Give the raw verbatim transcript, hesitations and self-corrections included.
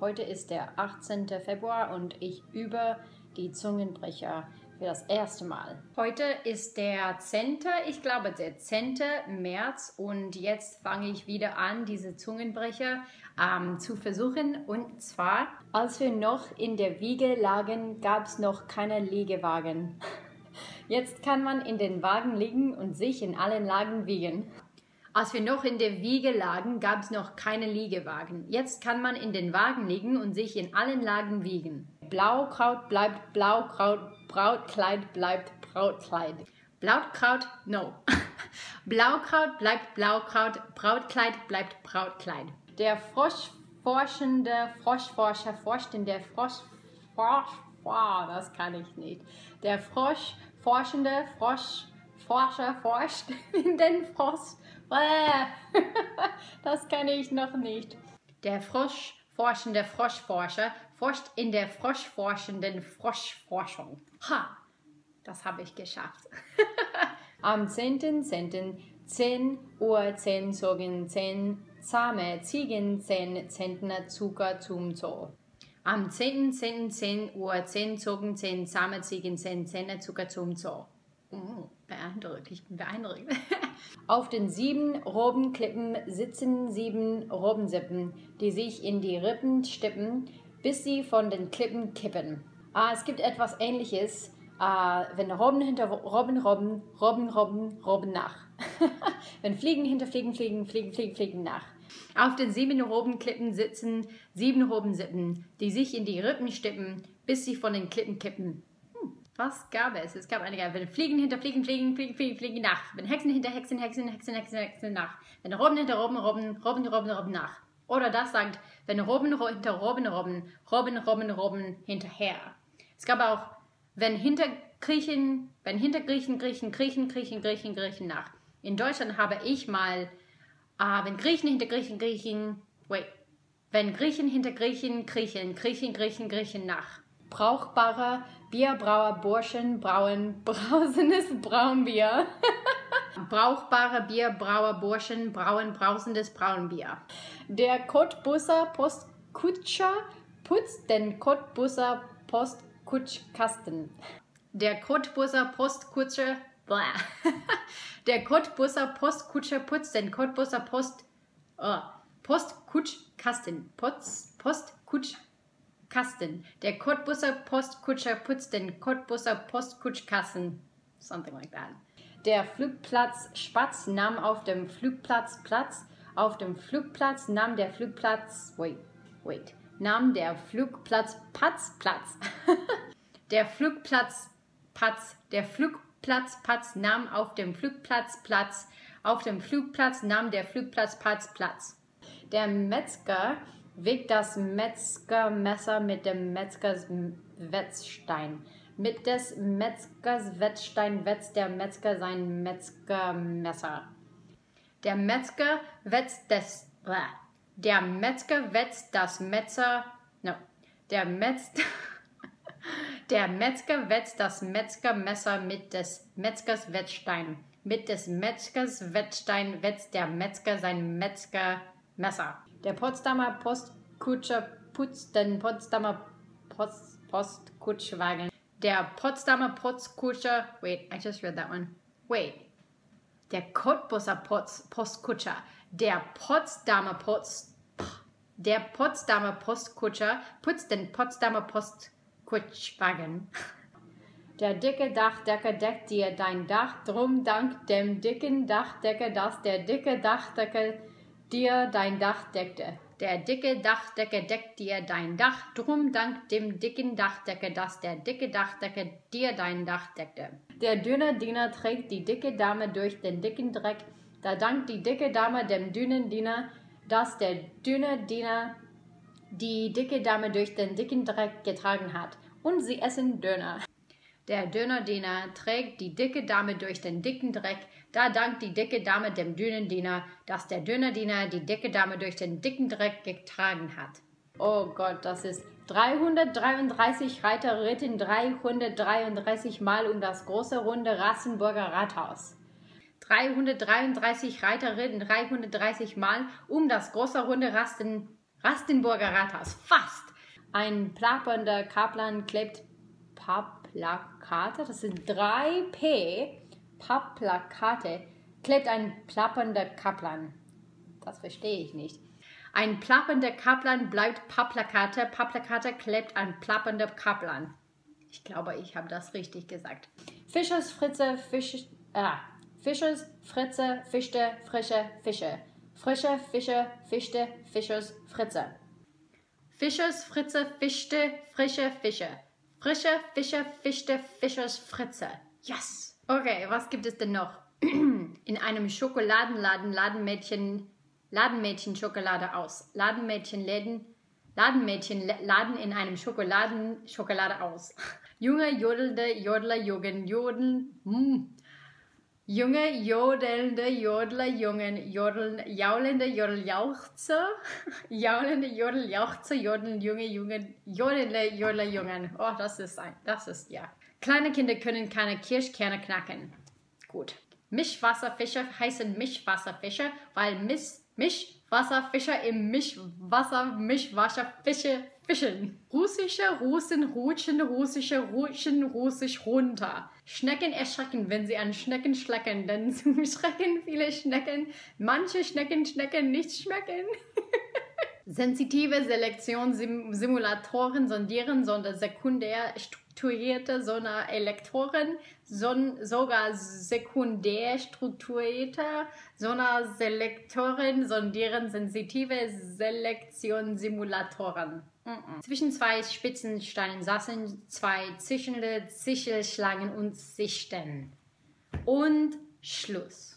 Heute ist der achtzehnte Februar und ich übe die Zungenbrecher für das erste Mal. Heute ist der zehnte, ich glaube der zehnte März und jetzt fange ich wieder an, diese Zungenbrecher ähm, zu versuchen. Und zwar, als wir noch in der Wiege lagen, gab es noch keine Liegewagen. Jetzt kann man in den Wagen liegen und sich in allen Lagen wiegen. Als wir noch in der Wiege lagen, gab es noch keine Liegewagen. Jetzt kann man in den Wagen liegen und sich in allen Lagen wiegen. Blaukraut bleibt Blaukraut, Brautkleid bleibt Brautkleid. Blaukraut, no. Blaukraut bleibt Blaukraut, Brautkleid bleibt Brautkleid. Der Froschforschende Froschforscher forscht in der Frosch... Frosch... Oh, das kann ich nicht. Der Froschforschende Froschforscher forscht in den Frosch... Das kann ich noch nicht. Der Froschforschende Froschforscher forscht in der Froschforschenden Froschforschung. Ha, das habe ich geschafft. Am zehnten zehnten zehn Uhr zehn zogen zehn zahme Ziegen zehn Zentner Zucker zum Zoo. Am zehnten zehnten zehn Uhr zehn zogen zehn zahme Ziegen zehn Zentner Zucker zum Zoo. Oh, beeindruckt, ich bin beeindruckt. Auf den sieben Robenklippen sitzen sieben Robensippen, die sich in die Rippen stippen, bis sie von den Klippen kippen. Ah, es gibt etwas Ähnliches, ah, wenn Robben hinter Robben, Robben, Robben, Robben, Robben nach. Wenn Fliegen hinter Fliegen, Fliegen, Fliegen, Fliegen, Fliegen nach. Auf den sieben Robenklippen sitzen sieben Robensippen, die sich in die Rippen stippen, bis sie von den Klippen kippen. Was gab es? Es gab einige. Wenn Fliegen hinter Fliegen, Fliegen, Fliegen, Fliegen, Fliegen nach. Wenn Hexen hinter Hexen, Hexen, Hexen, Hexen, Hexen nach. Wenn Robben hinter Robben, Robben, Robben, Robben, Robben nach. Oder das sagt, wenn Robben hinter Robben, Robben, Robben, Robben, Robben hinterher. Es gab auch, wenn hinter Griechen, wenn hinter Griechen, Griechen, Griechen, Griechen, Griechen, Griechen nach. In Deutschland habe ich mal, äh, wenn Griechen hinter Griechen, Griechen, wait. Wenn Griechen hinter Griechen, Griechen, Griechen, Griechen, Griechen nach. Brauchbarer Bierbrauer Burschen brauen brausendes Braunbier. Brauchbare Bierbrauer Burschen brauen brausendes Braunbier. Der Cottbusser Postkutscher putzt den Cottbusser Postkutschkasten. Der Cottbusser Postkutscher Der Cottbusser Postkutscher putzt den Cottbusser Post oh, Postkutschkasten. Post, Postkutschkasten. Kasten. Der Cottbusser Postkutscher putzt den Cottbusser Postkutschkasten. Something like that. Der Flugplatz Spatz nahm auf dem Flugplatz Platz. Auf dem Flugplatz nahm der Flugplatz... Wait, wait. Nahm der Flugplatz Patz Platz. Der Flugplatz Patz. Der Flugplatz Patz nahm auf dem Flugplatz Platz. Auf dem Flugplatz nahm der Flugplatz Patz Platz. Der Metzger wiegt das Metzgermesser mit dem Metzgers Wetzstein. Mit des Metzgers Wetzstein wetzt der Metzger sein Metzgermesser. Der Metzger wetzt das... Der Metzger wetzt das Metzer... No. Der Metz... Der Metzger wetzt das Metzgermesser mit des Metzgers Wetzstein. Mit des Metzgers Wetzstein wetzt der Metzger sein Metzgermesser. Der Potsdamer Postkutscher putzt den Potsdamer Post, Postkutschwagen. Der Potsdamer Postkutscher... Wait, I just read that one. Wait. Der Cottbusser Post, Postkutscher. Der Potsdamer Post... Der Potsdamer Postkutscher putzt den Potsdamer Postkutschwagen. Der dicke Dachdecker deckt dir dein Dach, drum dank dem dicken Dachdecker, dass der dicke Dachdecker dir dein Dach deckte. Der dicke Dachdecker deckt dir dein Dach, drum dank dem dicken Dachdecker, dass der dicke Dachdecker dir dein Dach deckte. Der dünne Diener trägt die dicke Dame durch den dicken Dreck, da dankt die dicke Dame dem dünnen Diener, dass der dünne Diener die dicke Dame durch den dicken Dreck getragen hat. Und sie essen Döner. Der Dönerdiener trägt die dicke Dame durch den dicken Dreck, da dankt die dicke Dame dem dünnen Diener, dass der Dönerdiener die dicke Dame durch den dicken Dreck getragen hat. Oh Gott, das ist dreihundertdreiunddreißig Reiter ritten dreihundertdreiunddreißig Mal um das große runde Rassenburger Rathaus. dreihundertdreiunddreißig Reiter ritten dreihundertdreißig Mal um das große runde Rasten, Rastenburger Rathaus. Fast. Ein plappernder Kaplan klebt Pappplakate. Das sind drei P. Pappplakate. Klebt ein plappernder Kaplan. Das verstehe ich nicht. Ein plappernder Kaplan bleibt Pappplakate. Pappplakate klebt ein plappernder Kaplan. Ich glaube, ich habe das richtig gesagt. Fischers Fritze, Fisch, ah, Fischers Fritze, Fischte, frische Fische. Frische Fische, Fischte, Fischers Fritze. Fischers Fritze, Fischte, frische Fische. Frische Fische, Fischte, Fischers Fritze. Yes! Okay, was gibt es denn noch? In einem Schokoladenladen Ladenmädchen, Ladenmädchen Schokolade aus. Ladenmädchen läden, Ladenmädchen laden in einem Schokoladen Schokolade aus. Junge jodelnde Jodler Jungen jodeln. Mm. Junge jodelnde Jodler Jungen jodeln. Jaulende Jodeljauchzer. Jaulende Jodeljauchzer jodeln junge Jungen. Jodelnde Jodler Jungen. Oh, das ist ein, das ist ja. Kleine Kinder können keine Kirschkerne knacken. Gut. Mischwasserfische heißen Mischwasserfische, weil Miss, Mischwasserfische im Mischwasser Mischwasserfische fischen. Russische Russen rutschen, russische Rutschen, russisch runter. Schnecken erschrecken, wenn sie an Schnecken schlecken, denn zu schrecken viele Schnecken, manche Schnecken schnecken nicht schmecken. Sensitive Selektionssimulatoren sondieren, sondern sekundär strukturierte Sonderelektoren, son, sogar sekundär strukturierte Sonderselektoren sondieren sensitive Selektionssimulatoren. Mm-mm. Zwischen zwei Spitzensteinen saßen zwei zischende Zichelschlangen und zischten. Und Schluss.